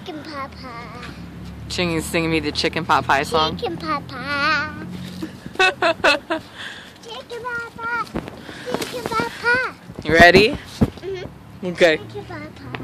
Chicken pot pie. Sing me the chicken pot pie song. Chicken pot pie. Chicken pot pie. Chicken pot pie. You ready? Mm-hmm. Okay. Chicken pot pie.